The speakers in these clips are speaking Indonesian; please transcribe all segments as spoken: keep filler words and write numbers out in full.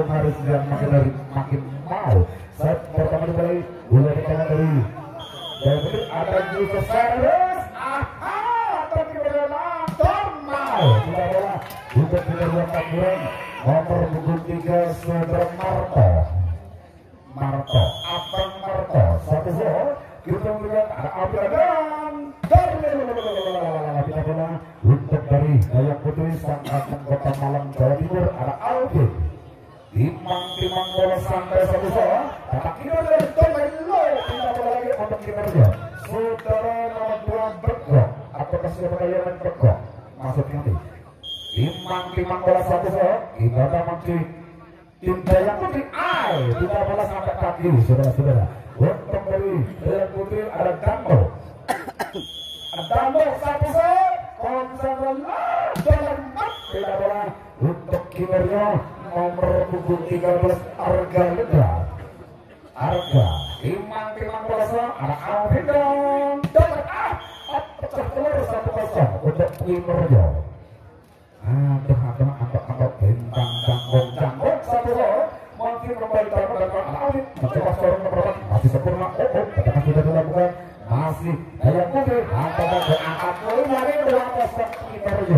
Agung Haris yang makin dari makin mau. Set pertama dibalik bola di kanan dari jadi ada Yusuf Servis. Aha, tapi berjalan normal. Tidak bola untuk kedua Tangerang nomor punggung tiga Saudara Marto. Marto, Abang Marto, satu gol. Kita melihat ada Abradan dari bola untuk dari Dayang Putri sang Agung Kota Malang Jawa Timur ada Alvin. Timang-timang bola santai satu gol. Tapi kita dari Tomelo tidak bola lagi untuk kinerja. Saudara nomor dua Bergok. Apakah sudah pertanyaan Bergok? Masuk nanti. Timang-timang bola satu gol. Kita ada masih tim Dayang Putri. Ay, tidak bola sampai kaki, saudara-saudara. Untuk dari Dayang Putri ada Dambo. Dambo satu gol. Konsentrasi dalam tidak bola untuk kinerja nomor punggung tiga belas Arga Ledra. Arga timang-timang bola ada Alvin dan ah pecah telur satu kosong untuk kinerja. Aduh, aduh, angkat-angkat bintang jangkung jangkung satu gol. Mungkin kembali dalam dan Alvin mencoba sorong ke perempat masih sempurna. Oh, oh, katakan sudah dilakukan masih Dayang Putri antara angkat poin dari dua kosong kinerja.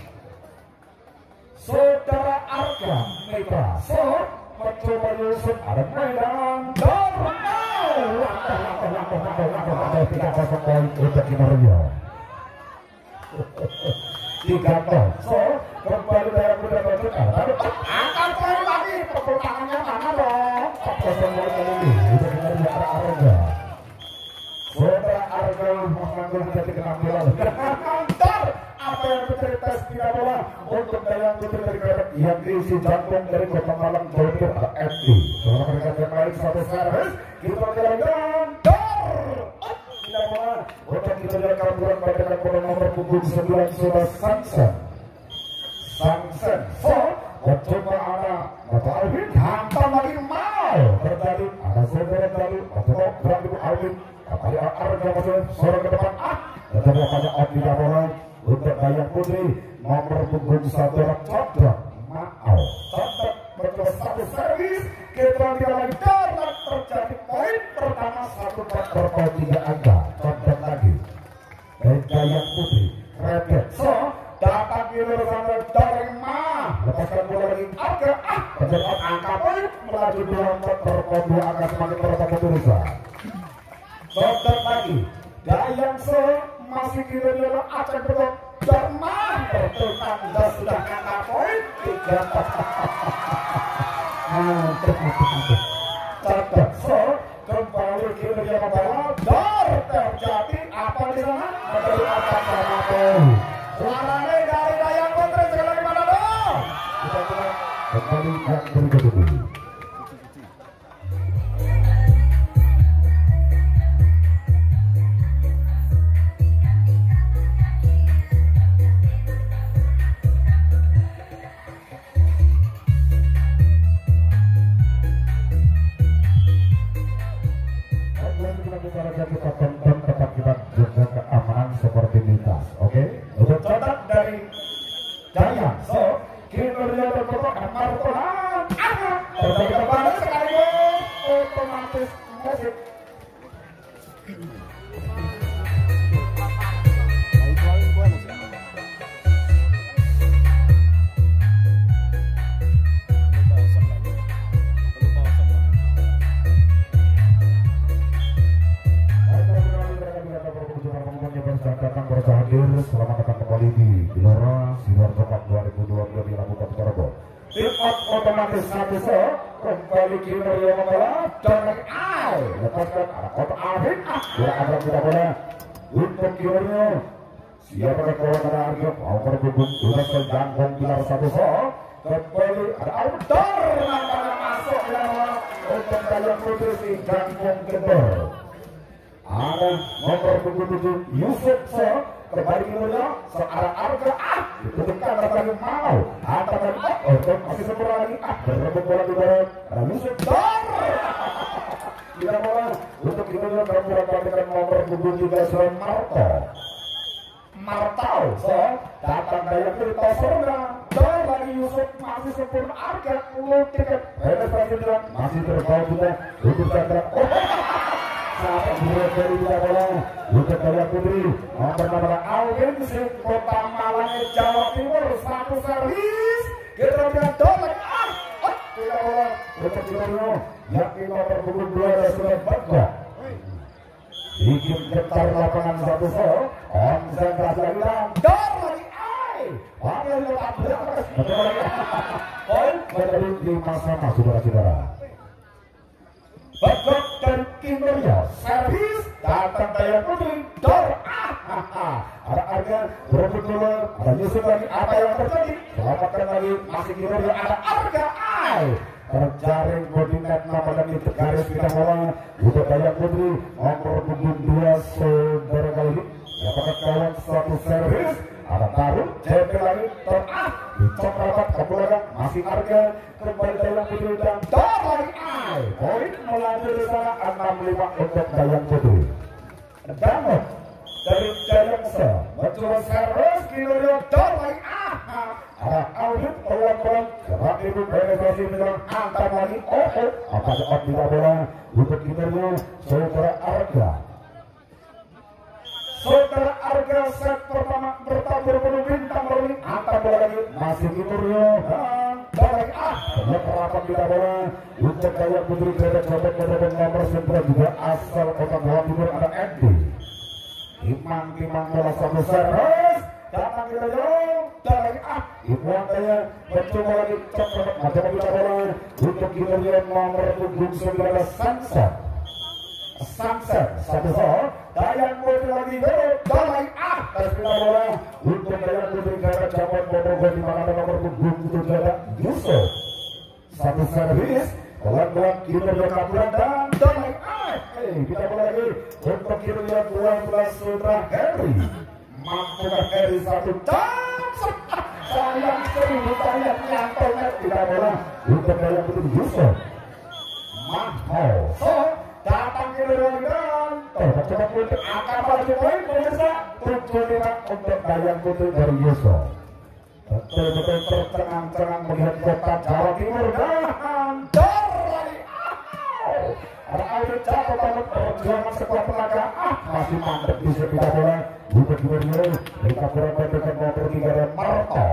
Saudara Arga Mitra so mencoba Yusuf ada Medan normal langkah langkah langkah langkah langkah langkah tiga kosong poin untuk kinerja. Tiga gol so kembali Dayang Putri mencoba angkat poin lagi tepuk tangannya mana dong empat kosong poin kali untuk kinerja Arga. Saudara Arga mengambil hati kenang bola kantor apa yang bercerita tidak bola untuk Dayang Putri dari Garut yang diisi jantung dari Kota Malang Jawa Timur ada M D. Setelah mereka yang lain satu servis kita jalan dor tidak bola untuk kita jalan kampuran pada bola nomor punggung sembilan Saudara Sansen. Sansen so mencoba ada Bapak Alvin hantam lagi mau terjadi ada saudara dari Bapak berani Alvin kembali Arga masuk sorong ke depan ah terjadi pada Om tidak bola untuk Dayang Putri nomor punggung Saudara Codok Maau. Codok mencoba satu servis kita tidak lagi dapat terjadi poin pertama satu per tiga angka. Codok lagi dari Dayang Putri repet so dapat diurus sampai dari mah lepaskan bola lagi Arga ah terjadi angka poin melaju dua per dua angka semakin berapa pemirsa. Codok lagi Dayang so masih kira dia akan berbuat Dharma bertentang dan sudah kena poin tiga. Mantap, mantap, mantap. Codok so kembali kira dia membawa dor terjadi apa di sana menjadi akan sama poin. Suaranya dari Dayang Putri sekali lagi mana dong? Kita coba kembali yang berikut ini. Kita tonton tetap kita jaga keamanan seperti lintas, oke? Untuk Codok dari Dayang, so kinerja berkotak Martolan, ah, terjadi kembali sekali otomatis musik. Datang berhadir selamat datang kembali di Gelora Sidoarjo Cup dua ribu dua puluh dua di Labuhan Cirebon. Tim out otomatis satu so kembali kinerja bola dan ai lepaskan ada Kota Alvin ah bola agak tidak bola untuk kinerja siapa kawan ada Arga mau bergabung sudah terjangkung pilar satu so kembali ada Alvin nampaknya masuk dalam untuk Dayang Putri si jangkung kedor. Ada nomor punggung tujuh Yusuf so kembali kinerja searah Arga ah ditutupkan kembali mau hantam lagi oh oh masih sempurna lagi ah berebut bola di barat ada Yusuf dor tidak bola untuk kinerja perempuan dengan nomor punggung tiga Saudara Marto Martau so datang Dayang Putri tosornya dor lagi Yusuf masih sempurna Arga ulur tiket penetrasi dengan masih terbawa juga untuk Chandra. Oh, saat berdua dari tidak bola untuk Dayang Putri nomor nomor Alvin Sik Kota Malang Jawa Timur satu servis kita lihat dolek ah oh, tidak bola untuk Timurno yakni nomor punggung dua dan sudah Bagja bikin getar lapangan satu sol konsentrasi lagi dan dor lagi ai panggil letak beras poin dari lima sama saudara-saudara. Bagok dan Kimberly servis datang Dayang Putri dor ah ada harga berebut dulu ada Yusuf lagi apa yang terjadi selamatkan lagi masih Kimberly ada harga ai terjaring body net namanya itu garis kita bola untuk Dayang Putri nomor punggung dua saudara kali ini dapat kawan satu servis ada taruh J P lagi ter ah dicok rapat kepulangan masih harga kembali Dayang Putri dan dor lagi ai poin melanjut di sana enam lima untuk Dayang Putri dan dari Dayang Se mencoba servis Kimberly dor lagi ah ada audit pelan-pelan gerak ibu penetrasi dengan antar lagi oh oh apa cepat tidak bola untuk Kimberly saudara Arga saudara Arga set pertama bertabur penuh bintang berlink antar bola lagi masih Kimberly dan bola lagi ah penerapan tidak bola untuk Dayang Putri bebek-bebek bebek nomor sembilan juga asal kota Jawa Timur ada Andy timang-timang bola satu servis datang kita jauh dan lagi ah Ibuan Dayang mencoba lagi cok macam kita bola untuk Kimberly nomor punggung sembilan Sunset Sunset satu sol Dayang Putri lagi dan lagi ah tes kita bola untuk Dayang Putri gara jaman Bobogo di mana ada nomor punggung tujuh ada Yusuf satu servis pelan-pelan Kimberly kaburan dan dan lagi ah eh kita bola lagi untuk Kimberly dua belas saudara Harry mampu Harry satu dan sayang seribu sayang nyantolnya tidak bola untuk Dayang Putri Yusuf mahal so datang ke dalam dan coba untuk angka balik poin pemirsa tujuh lima untuk Dayang Putri dari Yusuf betul-betul tercengang-cengang melihat kota Jawa Timur dan dor lagi ada audit capek banget perjuangan sekuat tenaga ah masih mantep di sekitar bola untuk Kimberly dari kaburan pendekkan nomor tiga dan Marto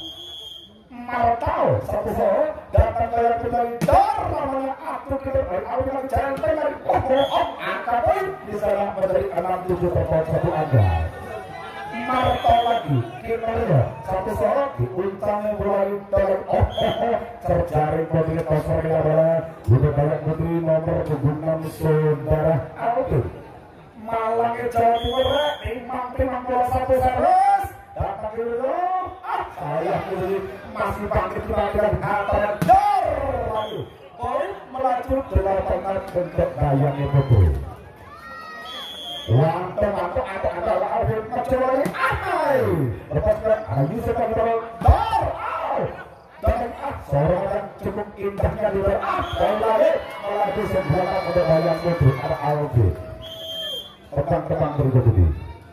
Marto satu sol datang Dayang Putri dor namanya atuh kita audit lagi jalan tengah oh oh angka poin di sana menjadi enam tujuh perpoin satu anda Marto lagi Kimberly satu sol diuntangnya mulai dari oh oh terjaring bodi kosong dengan bola untuk Dayang Putri nomor punggung enam saudara Alvin Malangnya Jawa Timur timang-timang bola satu servis datang dulu ah saya Putri masih bangkit kembali antara dor lagi poin melaju delapan untuk Dayang Putri wantong-wantong ada-ada Alvin mencoba lagi ahai lepaskan ada Yusuf lagi dor dor dan ah seorang cukup indahnya di dor ah poin lagi melaju sebelah untuk Dayang Putri ada Alvin teman-teman berikut ini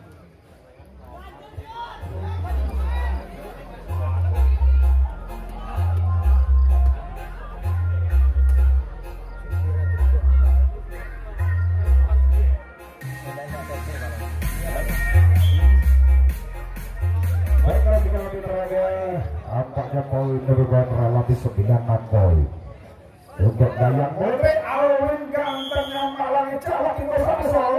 baiklah jika lebih teraga tampaknya poin berubah relatif sembilan enam poin untuk Dayang Putri Alvin gantengnya Malang Jawa Timur satu sol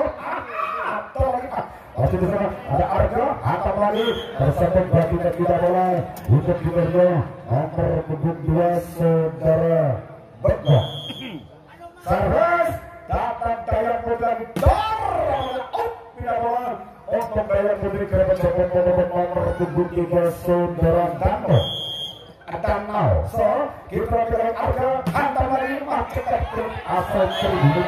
masih di sana ada Arga atap lagi tersebut bagi tidak bola untuk Kimberly nomor punggung dua saudara Bagja servis datang Dayang Putri lagi dor oh tidak bola untuk Dayang Putri kerabat jabat nomor punggung tiga saudara Dano Danau so kita dengan Arga hantar lagi macet asal seribu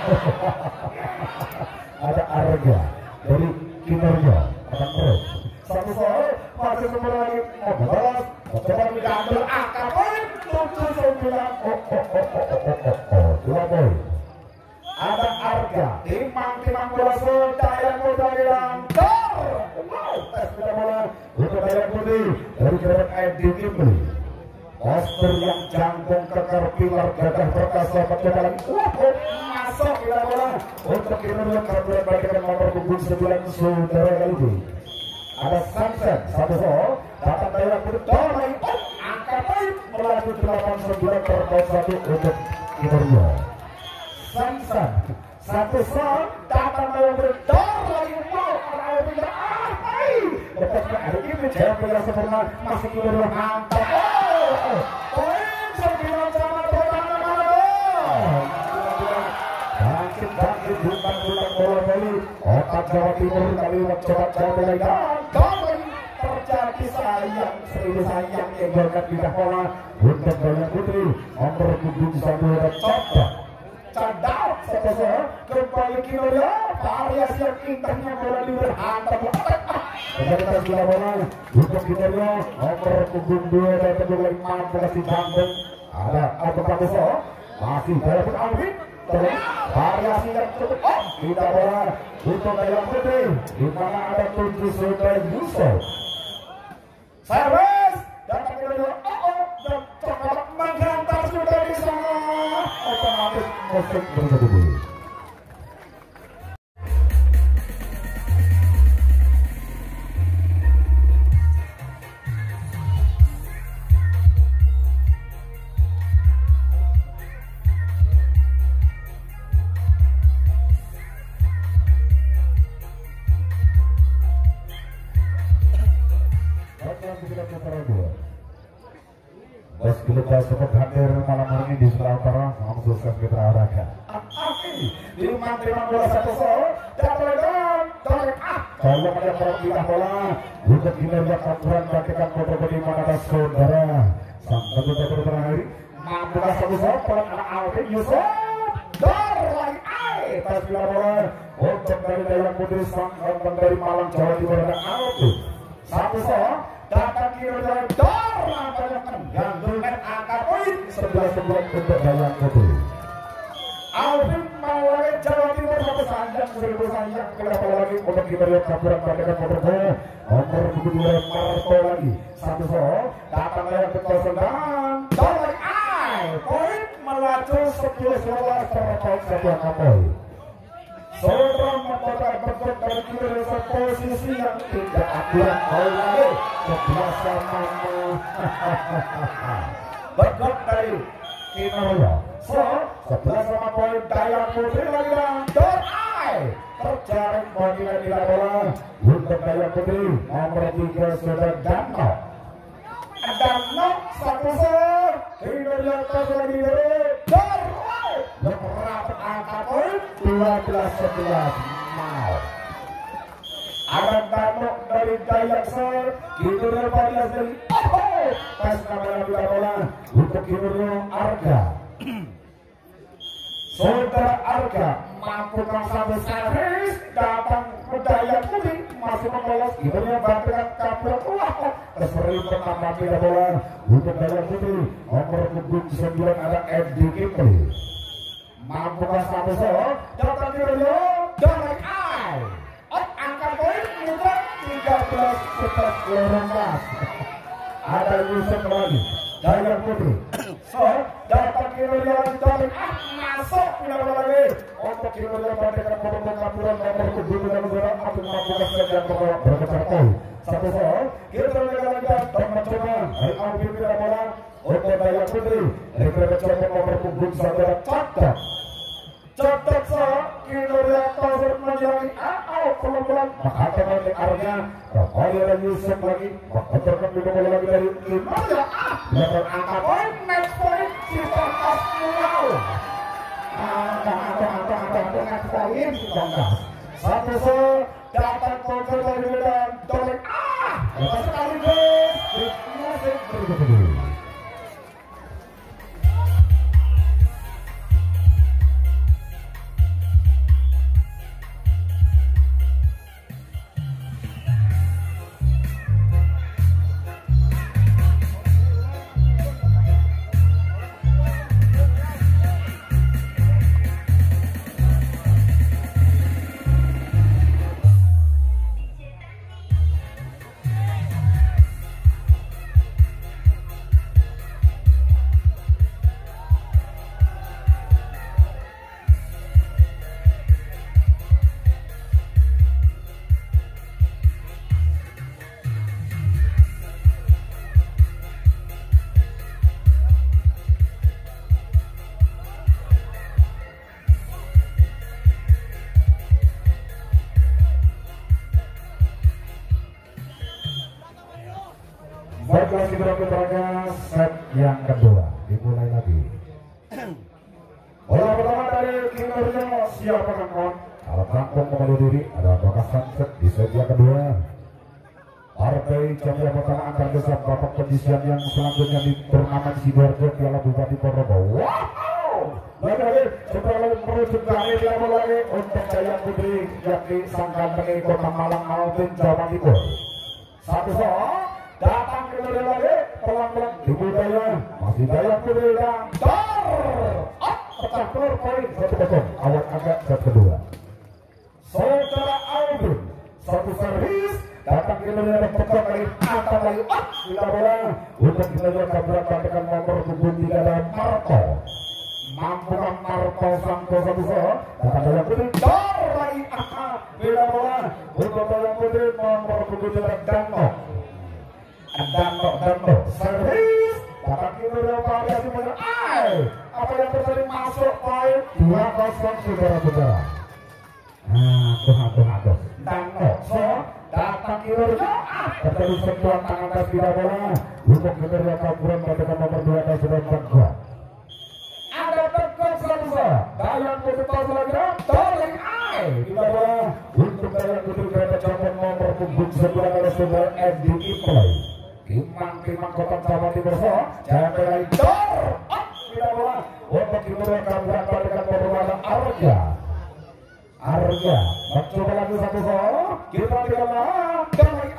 ada Arga dari Kimberly akan terus satu soal masih kembali membalas coba diambil angka poin tujuh sembilan oh oh oh oh oh oh oh dua poin ada Arga timang-timang bola Dayang Putri dan dor wow tes kita bola untuk Dayang Putri dari kerabat Edi Kimberly poster yang jangkung ke pilar gagah perkasa mencoba lagi masuk kita bola untuk kinerja kartuan balikan nomor punggung sembilan saudara kali ini ada Samson satu soal datang dari berdor lagi angka poin melalui delapan sembilan terpaut satu untuk kinerja Samson satu soal datang dari berdor lagi mau ada tidak ah baik dekatnya ada ini jauh bela sempurna masih kinerja mantap oh poin sembilan sama pertahanan bangkit bangkit bukan-bukan bola balik otak Jawa Timur kali mencoba jauh mulai dan kembali terjadi sayang seribu sayang yang berkat pindah bola untuk Gaya Putri nomor punggung satu dan coba cadar sepasang kembali kinerja variasi yang indahnya bola diberhantam Kemudian kita bola untuk kinerja nomor punggung dua dan punggung lima kasih jantung ada Abang Pakuso masih Gaya Putri Alvin terus variasi yang cukup oh kita bola untuk Gaya Putri di mana ada tujuh saudara Yusuf servis dan kinerja oh oh dan coba menghantar sudah di sana otomatis musik bergabung. Meski kita sempat hadir malam hari ini di sebelah utara mengkhususkan kita olahraga. Lima lima bola satu soal dan dan tarik ah. Kalau ada perpindah bola untuk kinerja campuran bagikan foto di mana ada saudara. Sampai kita berakhir. Mampu satu soal pelan anak Alvin Yusuf. Dor lagi ai. Tas bola bola untuk dari Gaya Putri sang dari Malang Jawa Timur dan Alvin. Satu soal datang kinerja dor nampaknya menggantungkan angka poin sebelas sebelas untuk Gaya Putri. Alvin mau lagi Jawa Timur satu sanjang seribu sanjang kenapa lagi untuk kinerja campuran bagikan motor bola nomor tujuh Marco lagi satu soal datang Gaya Putri sedang dor lagi ai poin melaju sepuluh sebelas terpaut satu angka poin. Seorang membaca bentuk dari kinerja posisi yang tidak akurat poin lagi sebelas sama bentuk dari kinerja so sebelas sama poin Gaya Putri lagi dan dor ai terjaring bagian tidak bola untuk Gaya Putri nomor tiga sudah Dano Dano satu ser kinerja terus lagi dari dor ai berapa angka poin dua belas sebelas mau ada Dano dari Gaya Ser kinerja Gaya dari oh pas namanya tidak bola untuk kinerja Arga saudara Arga mampu satu servis datang ke Gaya Putri masih membalas kinerja bagikan campuran wah keserius pertama tidak bola untuk Gaya Putri nomor punggung sembilan ada Edi Kipri mampu satu soal datang kinerja Darek Ai oh angka poin mudah tiga belas sebelas lorong pas ada Yusuf lagi Gaya Putri so datang kinerja Darek ah masuk tidak lagi untuk kinerja bagikan motor campuran nomor punggung dan negara aku mampu saja membawa berkejar poin satu soal kita lagi dan mencoba hari Alvin tidak bola untuk Gaya Putri dari mencoba nomor punggung saudara Cocok Cocok so kinerja Taufik menjalani ah pelan-pelan maka nanti arahnya kembali lagi Yusuf lagi mengajarkan juga bola lagi dari kinerja ah dengan angka poin next point kita pas pulau angka angka angka angka angka next point kita satu so datang kontrol dari dan Taufik ah lepas sekali guys masih berikut Baiklah segera putaranya set yang kedua dimulai lagi. Bola pertama dari kinerja siapa kawan? Kalau kampung kembali diri ada bakasan set di set yang kedua. Partai champion pertama antar desa babak penyisian yang selanjutnya di turnamen Sidoarjo Piala Bupati Ponorogo. Wow! Lagi-lagi setelah merujuk dari dia lagi untuk Jaya Putri yakni sang ganteng Kota Malang Alvin Jawa Timur. Satu soal datang kembali lagi pelan-pelan di budaya masih Jaya Putri dan dar up pecah telur poin satu kosong awal agak set kedua. Saudara Alvin satu servis datang kembali dari pecah lagi antar lagi up bila bola untuk kembali kabrak balikan nomor punggung tiga dan Marco. Mampukan Marco Santo satu soal datang Jaya Putri dar lagi aha bila bola untuk Jaya Putri nomor punggung tiga dan Danto Danto servis datang kembali dari variasi benar ay apa yang terjadi masuk poin dua kosong saudara-saudara. Nah tuh tuh tuh Danto so datang kembali terjadi sentuhan tangan atas tidak bola untuk kembali kaburan pada nomor dua dan sudah tegak ada tegak seratus Dayan Putri Pasal lagi tolong ay tidak bola untuk Dayan Putri berada cabang nomor punggung sebelah dari saudara F D I play Kimang-kimang Kota Jawa Timur so jangan berlari dor up tidak bola untuk kemudian kaburan balikan berwarna Arga Arga mencoba lagi satu so kita tidak lah dan lagi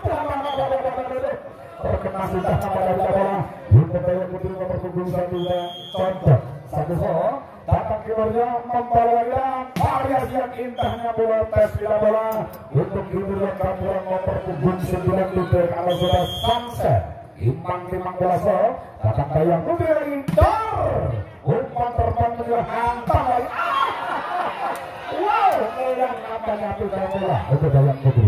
terkena sudah pada tidak bola untuk Jaya Putri nomor punggung satu dan contoh satu so datang keluarnya membawa lagi variasi yang indahnya bola tes tidak bola untuk kemudian kaburan nomor punggung sembilan liter kalau sudah sunset imang-imang bola so datang Jaya Putri lagi dar umpan terbang menyerang hantam lagi wow yang namanya tidak bola untuk Jaya Putri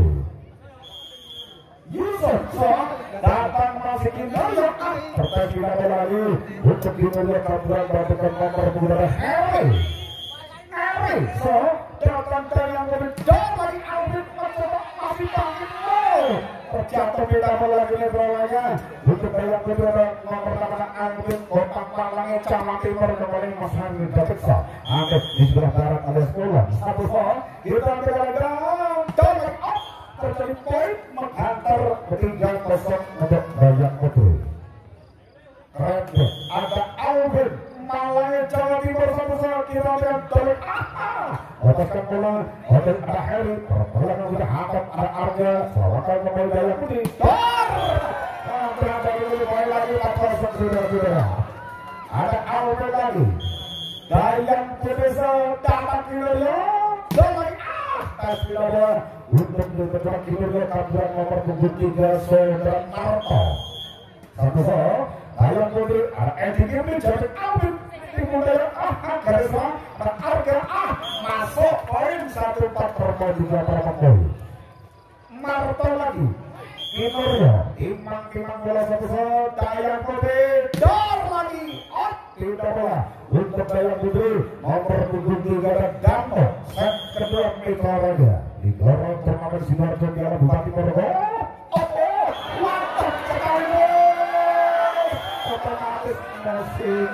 Yusuf so datang masih kinerja terkait tidak bola lagi untuk kinerja kaburan balikan nomor punggung Harry Harry so datang Jaya Putri dar lagi Alvin mencoba masih bangkit terjatuh tidak bola lagi nebralanya untuk Jaya Putri nomor delapan Alvin Kota Malang Jawa Timur kembali Mas Hamid Davidsa Angkat di sebelah barat alias Kulon satu soal kita berjalan dan up terjadi poin menghantar ketiga kosong untuk Jaya Putri. Red ada Alvin Malang Jawa Timur satu soal kita lihat dari lepaskan bola ada Harry bola yang sudah hantam ada Arga selamatkan kembali Jaya Putri dar berada di poin lagi empat kosong saudara-saudara ada Alvin lagi Jaya Putri datang kinerja dan lagi tes bola untuk mencoba kinerja kaburan nomor punggung tiga saudara Marco satu soal Jaya Putri ada Edi Gimli jadi Alvin dimulai ah garis bawah ada Arga ah masuk poin satu empat perempuan juga perempuan poin Marto lagi kinerja imang-imang bola satu soal Jaya Putri dar lagi oh tidak bola untuk Jaya Putri nomor punggung tiga dan Danto set kedua Mitra Raja di gorong turnamen Sidoarjo Piala Bupati Ponorogo oh mantap sekali otomatis musik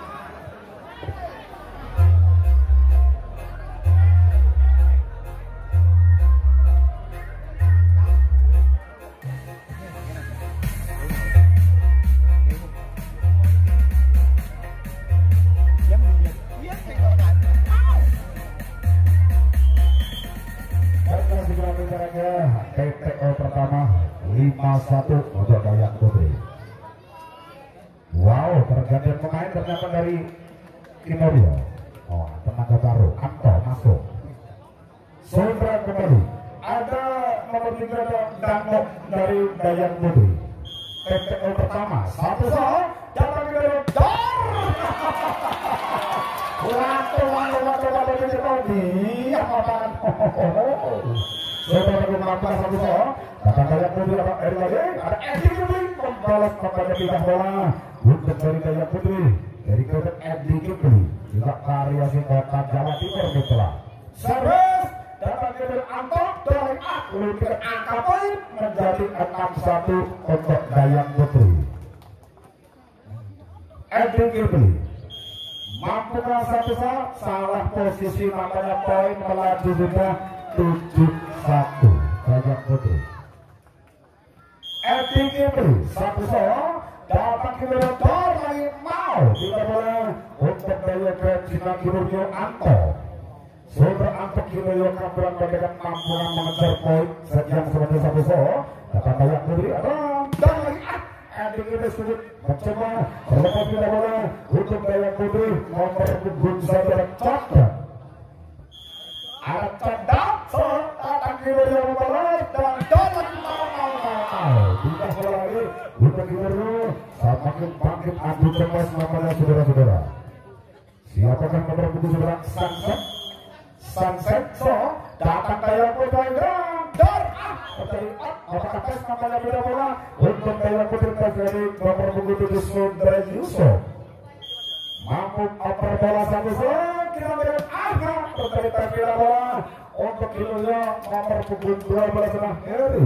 T P O pertama lima satu untuk Jaya Putri. Wow, pergantian pemain ternyata dari Kinerja. Oh, tenaga baru Anto masuk. Sondra kembali. Ada nomor tiga Danto dari Jaya Putri. T P O pertama satu soal datang dari dar. Waktu waktu waktu waktu di apa Saudara melakukan satu soal datang Jaya Putri ada Eri lagi ada Edi Gimli membalas kepada pindah bola untuk dari Jaya Putri dari kota Edi Gimli juga variasi Kota Jawa Timur Mitra servis datang dari Anto dari ah taklukkan angka poin menjadi enam satu untuk Dayang Putri. Edi Kibli mampukah satu saat salah posisi makanya poin melaju sudah tujuh satu Dayang Putri. Edi Kibli satu saat dapat kilometer lagi mau tidak boleh untuk Daya Cina Kiruryo Anto. Saudara Anto Kiruryo Kampuran Bandekan mampu mengejar poin sejam seperti satu saat dapat Dayang Putri ada dan lagi Edi Kibli sedikit mencoba terlepas tidak boleh untuk Dayang Putri nomor punggung saudara Cakra ada cadak datang Kiruryo membalas dan dan lagi mau mau mau tidak boleh lagi untuk Kiruryo semakin bangkit adu cemas namanya saudara-saudara. Siapakah nomor punggung saudara Sunset Sunset so datang Dayang Putri dan ah terjadi apakah tes namanya beda bola untuk Dayang Putri terjadi nomor punggung tujuh saudara Yusuf mampu oper bola satu saja kira-kira agak terjadi tes beda bola untuk Kiruryo nomor punggung dua belas adalah Heri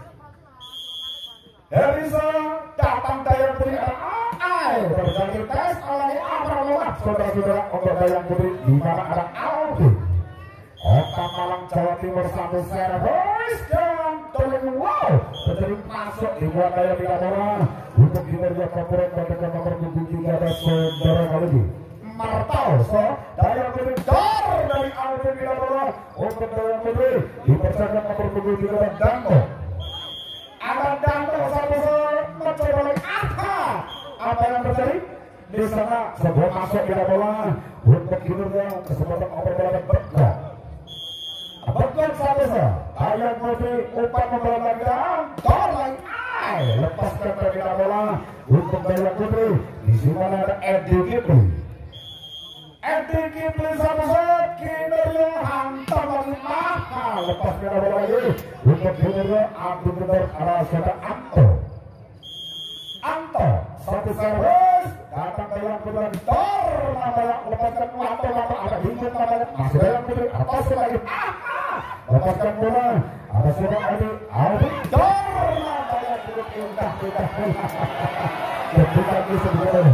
Heri so datang Dayang Putri ai terjadi tes oleh apa bola saudara-saudara untuk Dayang Putri di mana ada Aldi Kota Malang Jawa Timur satu servis dan tolong wow terjadi masuk di buat Dayang Putri bola untuk Kiruryo Kampuran Bandekan nomor punggung tiga ada saudara kali Martau so Dayang Putri dor dari Aldi bila bola untuk Dayang Putri dipersiapkan nomor punggung tiga ada Danto ada Danto satu mencoba lagi apa apa yang terjadi di sana sebuah masuk bila bola untuk Kiruryo kesempatan oper bola dan berkah Bekal satu saja Dayang Putri upaya membawa lagi dan gol lagi ai lepaskan dari bola untuk Dayang Putri di mana ada Edi Kibli Edi Kibli satu saja Kiruryo hantam lagi mahal lepaskan bola lagi untuk Kiruryo adu benar arah saudara Anto Anto satu servis datang Dayang Putri dor namanya lepaskan Anto Anto ada hidup namanya masih Dayang Putri atas lagi lepaskan bola ada sudah Aldi Aldi dor namanya Putri indah indah ketika ini sebenarnya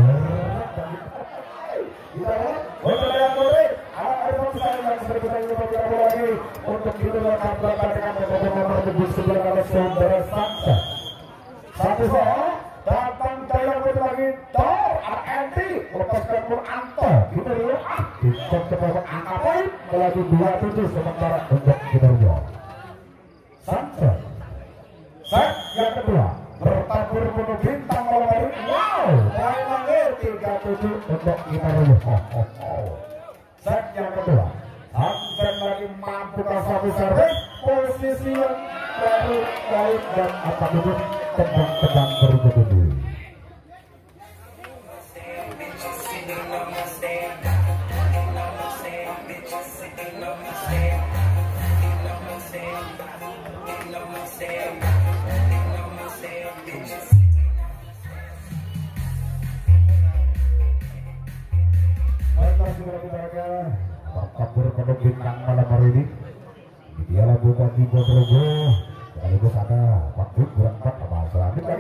untuk Dayang Putri ada saya yang sering kita ini beberapa lagi untuk Kiruryo Kampuran Bandekan nomor punggung sembilan ada saudara Sansa satu soal datang Dayang Putri lagi dor ada Edi lepaskan bola Anto Kiruryo ah dicek ke bawah angka poin melaju dua tujuh sementara untuk Kiruryo Sansa set yang kedua bertabur penuh bintang malam hari wow poin lagi tiga tujuh untuk Kiruryo set yang kedua Sansa lagi mampu satu servis posisi yang baru baik dan apa duduk tendang-tendang berikut ini kabur penuh bintang malam hari ini di Piala Bupati Ponorogo sekaligus ada waktu kurang empat apa selanjutnya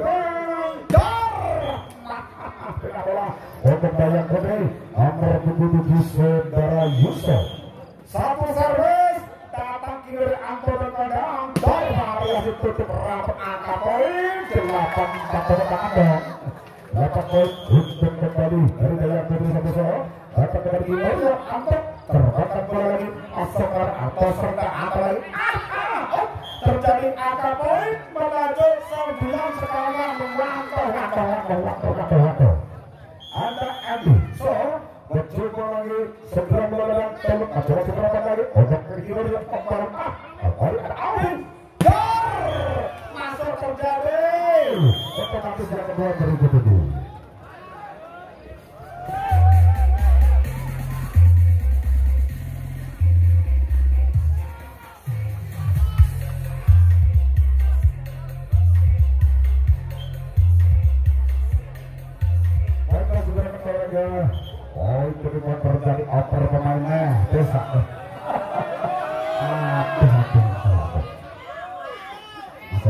untuk Dayang Putri nomor punggung tujuh saudara Yusuf satu servis datang kiri Anto dan Kandang dan variasi tutup rapat angka poin delapan empat tangan dong delapan poin untuk kembali dari Dayang Putri satu soal dapat kembali Kiruryo Anto terbakar bola lagi asokar atau serta apa lagi terjadi angka poin melaju sembilan sekarang mengwantau wantau wantau wantau wantau wantau ada Edi so mencoba lagi segera melakukan tolong coba seberapa lagi untuk Kiruryo kembali ah kembali ada Aldi gol masuk terjadi otomatis yang kedua berikut itu oh itu mau terjadi oper pemainnya desa aduh aduh aduh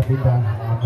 pindah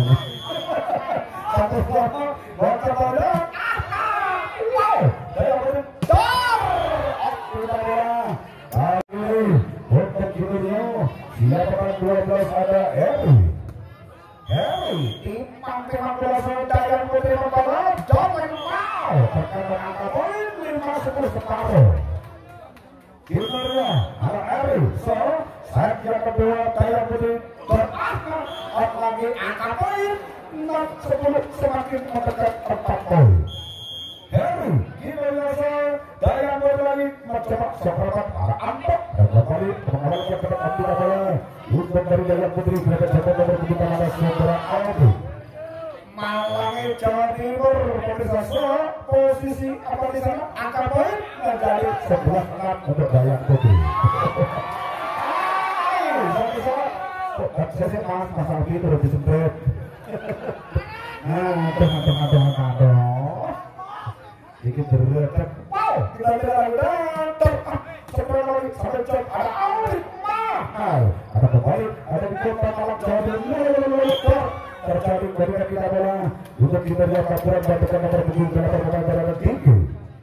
satu bola baca bola wow saya berdor pindah bola lagi untuk juniornya siapa dua belas ada Eri Eri timpang-timpang bola sudah yang putih membawa jangan mau tekan angka poin lima sepuluh separuh juniornya ada Eri so set yang kedua Dayang Putih berangkat up lagi angka poin enam sepuluh semakin mendekat empat poin Harry kini biasa Dayang Putih lagi mencoba seperempat arah antok dan kembali mengawalkan ke depan tidak boleh untuk dari Dayang Putih berada coba nomor tujuh pada saudara Aldi Malangi Jawa Timur pemirsa posisi apa di sana angka poin menjadi sebelas enam untuk Dayang Putih saya sih mas mas Aldi itu udah disemprit nah aduh aduh aduh aduh dikit berat wow kita tidak ada sekarang lagi sampai cek ada Aldi mahal ada kembali ada di kota Malang Jawa Timur terjadi dari kita bola untuk kita lihat aturan bantuan nomor tujuh nomor pemain tinggi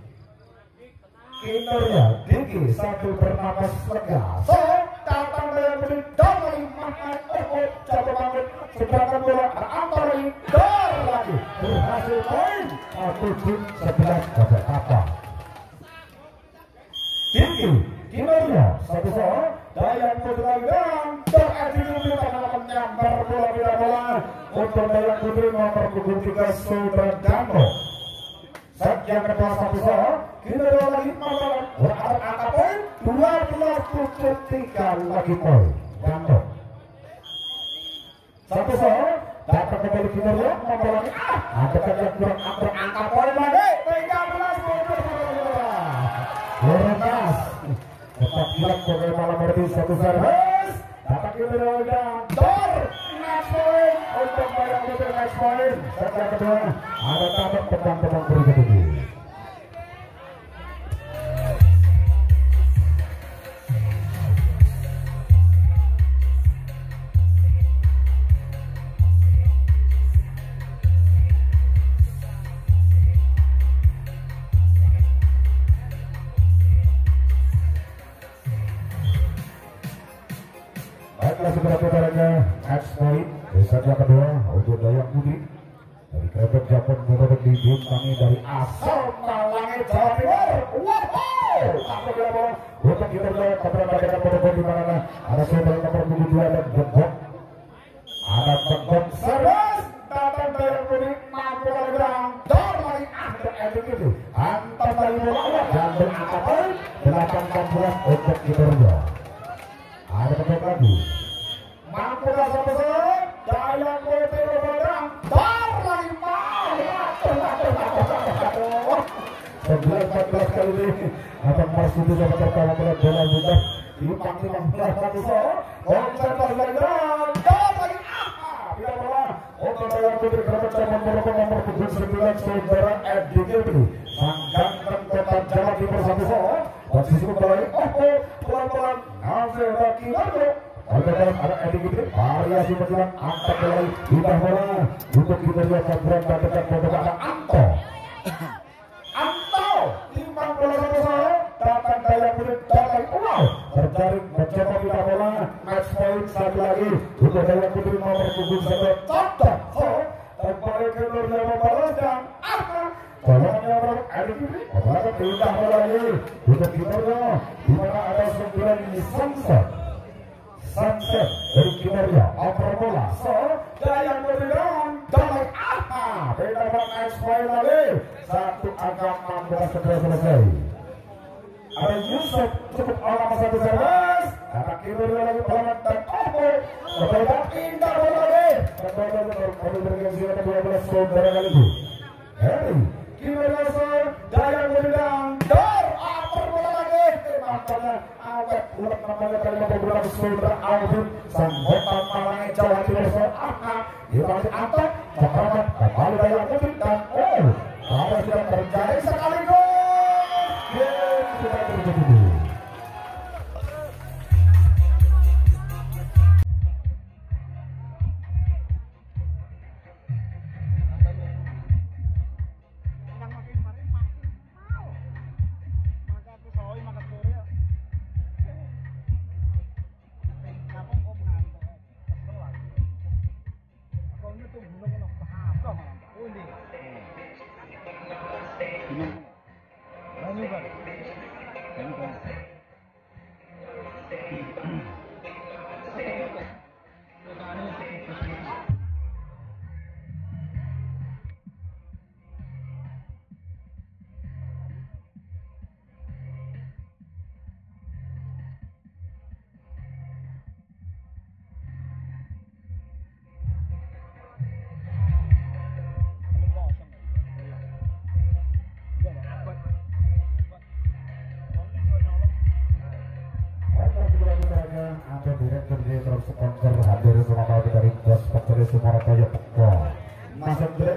kinerja tinggi sambil bernapas lega so datang dari beli dari mahal oh jatuh banget sedangkan bola antar lagi dar lagi berhasil poin tujuh sebelas pada apa tinggi kinerja satu soal Dayang Putih lagi dan tereksplosi karena menyambar bola bila bola untuk Dayang Putih nomor punggung tiga Saudara Dano set yang kedua satu soal kinerja lagi masalah berada angka poin dua belas tujuh tiga lagi poin Dano satu soal dapat kembali kinerja nomor lagi ah ada yang kurang angka angka poin lagi tiga belas tujuh Lepas tetap bilang pokoknya malam berarti satu servis dapat kinerja dan dor next point untuk Dayang Putih next point set yang kedua ada tabak tebang-tebang berikut ini baiklah saudara-saudaranya match point di set yang kedua untuk Dayang Putih dari Krebet Japon mendapat dibintangi dari asal Malangi Jawa Timur wow apa dia bola untuk kinerja kepada mereka pada di mana ada saudara nomor tujuh dua dan Gebok ada Gebok servis datang Dayang Putih mampu kali berang dan lagi akhir ending itu antar dari bola dan berangka poin delapan belas untuk kinerja ada kembali lagi mampu dah sampai selesai Dayang Putih berperang dar lagi mau sebelas empat belas kali ini akan masuk di dalam pertama bola bola juga timpang timpang belas satu soal konsentrasi lagi dar lagi ah tidak bola untuk Dayang Putih Krebet Japon nomor nomor tujuh sembilan Saudara Edi Gilbert sang ganteng kota Jawa Timur satu soal posisi kembali oh pelan-pelan hasil bagi lalu ada ada Edi Gilbert variasi berjalan angkat bola pindah bola untuk kita lihat campuran bandekan bola ada Anto Anto timbang bola satu soal datang Dayang Putih datang wow terjaring mencoba pindah bola match point satu lagi untuk Dayang Putih nomor punggung satu cocok so kembali ke Nurul membalas dan apa tolongnya orang Edi Gilbert apalagi pindah bola lagi untuk kinerja di mana ada sembilan ini sunset sunset dari kinerja oper bola so Dayang Putih dan aha beda banget poin lagi satu angka enam belas segera selesai ada Yusuf cukup lama satu servis kata kinerja lagi pelan dan oper berbeda pindah bola lagi kembali baru bergengsi ke dua belas saudara kali ini Heri kinerja soal Dayang Putih dan dor oper bola lagi makanya awet ulang namanya kali beberapa saudara Alvin sang hotan Malangi Jawa Timur soal aha dibalik atas Cokromat kembali Dayang Putih dan oh kalau sudah terjadi sekali gol game sudah terjadi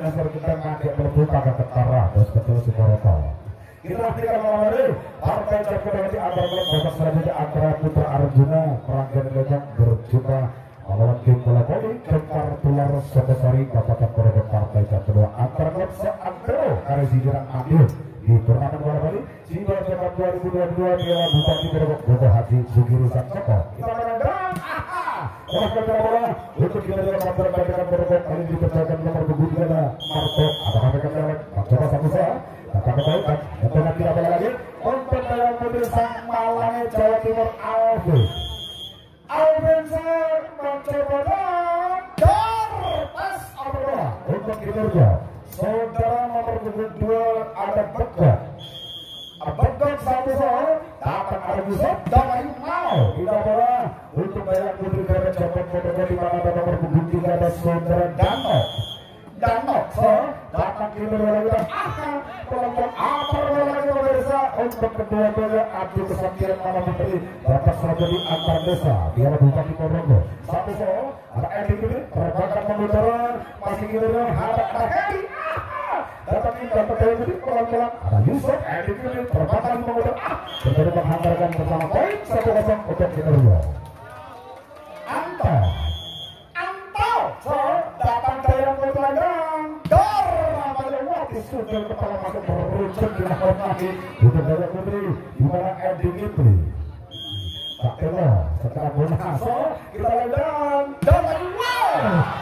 nasar kita ngajak berbuka ke ketara terus betul Sukoroto. Kita nantikan malam hari partai Jagoanti antara klub babak selanjutnya antara Putra Arjuna Peranggan Lejang berjumpa melawan tim bola voli Kempar Tular Sokosari Kabupaten Ponorogo partai kedua antara klub Seantero Kare Sidirang Adil di turnamen bola voli Sibar Jakarta dua ribu dua puluh dua Piala Bupati Ponorogo Bobo Haji Sugiri Sancoko. Kita menang Olah bola untuk kita dalam antara Kabupaten Ponorogo kali ini dipercayakan nomor punggung tiga Marto atau mereka melewat coba satu saja. Akan baikkan untuk tidak bola lagi untuk dalam putri sang Malang Jawa Timur Alvin Alvin Sar mencoba dan pas bola untuk kinerja saudara nomor punggung dua ada Begot Begot satu soal dapat ada Yusuf dan lain mau tidak bola untuk dalam putri dari Jawa Timur di mana ada nomor punggung tiga ada saudara Dano Dano so dapat kinerja lagi akan kelompok apa lagi pemirsa untuk kedua bola Abdi Kesaktian malam putri bapak strategi antar desa Piala Bupati Ponorogo satu soal ada Edi ini terbakar pemutaran masih kinerja ada ada Hedi dapat ini dapat ini pelan-pelan ada Yusuf Edi ini terbakar pemutaran terjadi menghantarkan bersama poin satu kosong untuk kinerja Anto Anto so datang dari yang bertandang dor sudah kepala masuk beruncur di lawan lagi untuk dari putri di mana Edi Kipli tak kena setelah bola so kita landang dan wow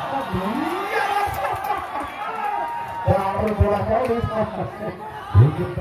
baru bola voli dikit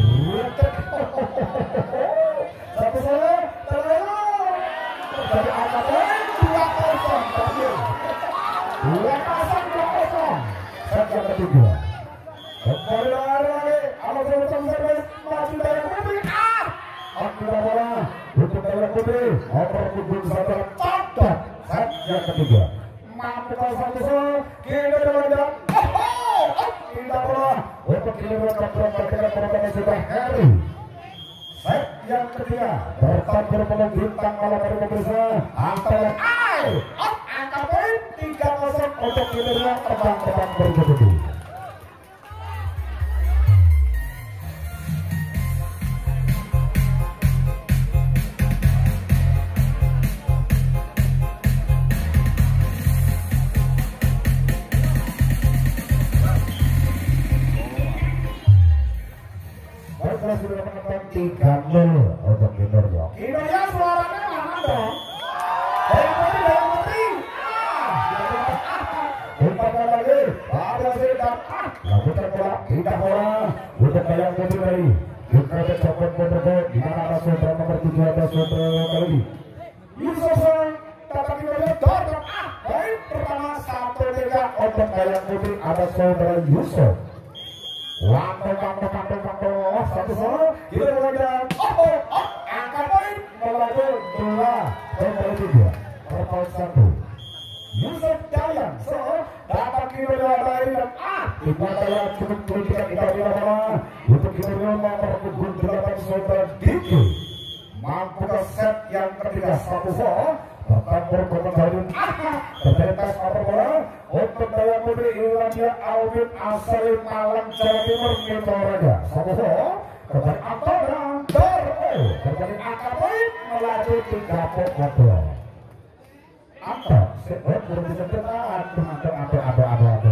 satu salah terlalu terjadi angka poin dua kosong terakhir dua kosong dua kosong set yang ketiga kembali lagi amat berusaha servis masih dari putri ah akhirnya bola untuk dari putri nomor punggung satu top set yang ketiga mampu kalau satu sol kita berlanjut oh tidak bola untuk kinerja kontrol bergerak merupakan sudah Harry set yang ketiga bertampil penuh bintang malam dari pemirsa antara ai angka poin tiga kosong untuk kinerja terbang-terbang berikut. Sudah menonton tiga nol untuk kinerja. Kinerja suaranya mana dong? Dari putri dari putri. Umpan lagi. Ada sedang. Lakukan bola. Tidak bola. Untuk bayang putri dari. Kita copot Ponorogo. Di mana ada saudara nomor tujuh ada saudara kali. Yusuf dapat kinerja. Dorong. Baik pertama satu tiga untuk bayang putri ada saudara Yusuf. Wanto, wanto, wanto, wanto, satu solo, kita berlagak, oh, oh, oh, angka poin, melalui dua, kembali tiga, perpoin satu, Yusuf Dayan, so, dapat kinerja dari dan ah, tiga daya cukup pendidikan kita di mana, untuk kinerja nomor punggung delapan saudara Diki, mampu ke set yang ketiga, satu solo, bertambur kembali, ah, terjadi tes over bola, untuk daya putri Irlandia Alvin Asari Malang Jawa Timur Mitoraja satu solo kembali Anto dan Dor terjadi angka poin melaju tiga puluh Anto sebut belum disebutkan Anto Anto Anto Anto Anto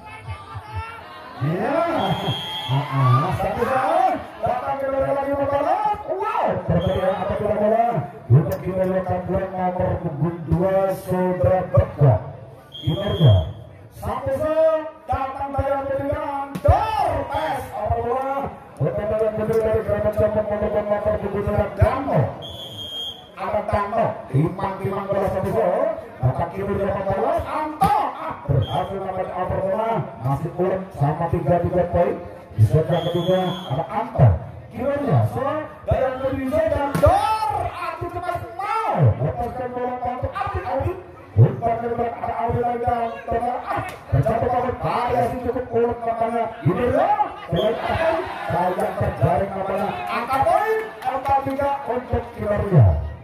ya satu solo datang ke lagi bola wow terjadi apa tidak bola untuk kinerja kamburan nomor punggung dua saudara Begot kinerja satu sol datang dari pilihan dor tes apa bola untuk dari putri dari kerabat Jawa Ponorogo nomor punggung dua Dano ada Dano timang timang bola satu sol dapat kinerja delapan belas Anto berhasil dapat apa bola masih kurang sama tiga tiga poin di set yang ketiga ada Anto kinerja sol dari putri dan dor aku cepat mau lepaskan bola untuk Abdi Abdi umpan kemudian ada Audi lagi dan ternyata tercapai poin variasi cukup kuat namanya ini ya selain apa saya terjaring namanya angka poin angka tiga untuk kinerja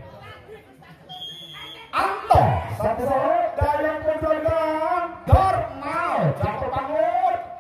Anto satu solo dari yang kemudian Dor mau jatuh bangun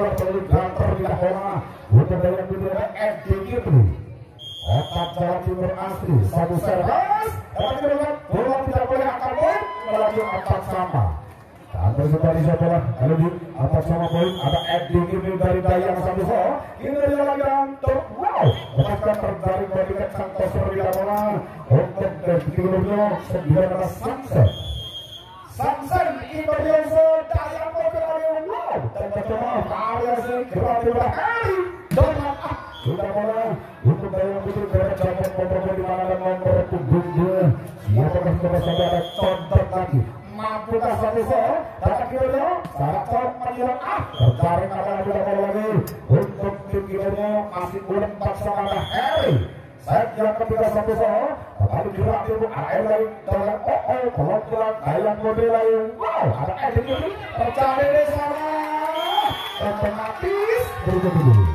bola peluru gantar di bola untuk dari kedua F D itu otak Jawa Timur asli satu servis tapi dengan bola tidak boleh akal poin melalui otak sama dan kembali bola kalau di atas sama poin ada F D ini dari Dayang Santoso ini dari lagi untuk wow lepaskan tertarik dari Santoso di bola untuk dari kedua sembilan atas Samson Samson itu dia Dayang Santoso wow dan coba variasi kembali hari dengan sudah bola untuk Dayang Putri berada dapat kontrol di mana dan nomor punggung dua siapakah coba sampai ada contoh lagi mampukah Santoso dapat kira-kira saat top menjelang ah tertarik ada bola lagi untuk tim kira masih belum empat sama ada Harry set yang ketiga Santoso kembali gerak timur air lain dengan oh oh pelan-pelan Dayang Putri lain wow ada Edik ini tercari di sana otomatis berikut dulu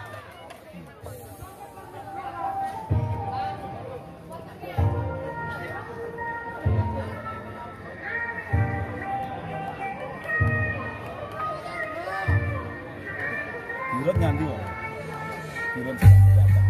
Pilot nyandu, pilot datang.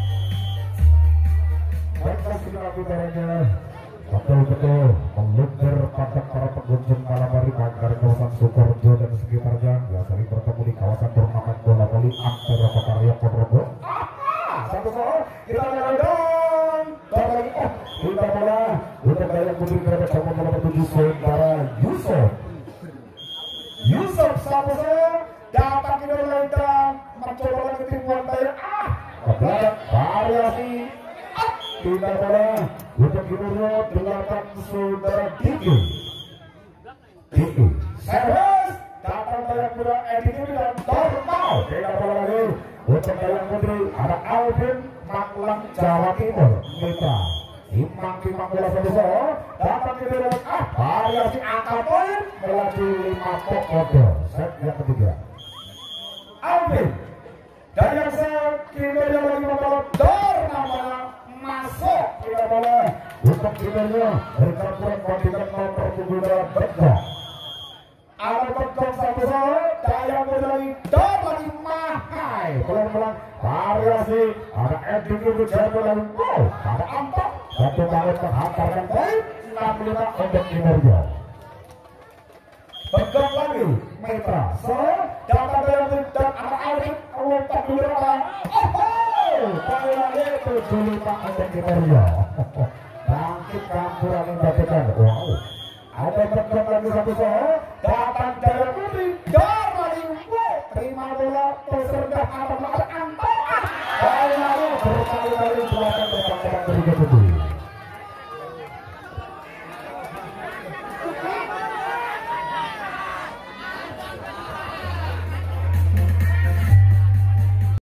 Baiklah kita udaranya betul-betul meluntur pada para pengunjung malam hari Manggarai kawasan Sukoharjo dan sekitarnya yang sering bertemu di kawasan bermakan bola voli antara Pakarya Ponorogo. Satu soal kita lihat dong. Lagi oh kita bola untuk Dayang Putri berada sama nomor tujuh saudara Yusuf. Yusuf satu soal dapat kita lentang mencoba lagi tim Dayang ah kebetulan variasi tidak bola untuk Gimurno delapan saudara Diki Diki servis datang Dayang Putri Edik ini dan Tormau tidak bola lagi untuk Dayang Putri ada Alvin Maklang Jawa Timur Mitra Imang-imang bola Santoso dapat kita ah variasi angka poin melaju lima pokok set yang ketiga Alvin Dayang Kinerja lagi membawa dor namanya masuk tidak boleh untuk kinerja dari peraturan kontingen nomor tujuh dalam Bedok ada Bedok Santoso Dayang Putri lagi dor lagi mahai pelan-pelan variasi ada Edik itu jatuh lagi wow ada empat satu banget menghantarkan poin enam lima untuk kinerja Bedok lagi Mitra so dapat Dayang Putri dan ada Alvin lompat dulu orang oh poin lagi tujuh lima untuk kinerja bangkit campuran yang dapatkan wow ada Bedok lagi satu so dapat Dayang Putri dor lagi wow terima bola terserdah apa ada angka poin lagi berkali-kali belakang berpangkalan berikut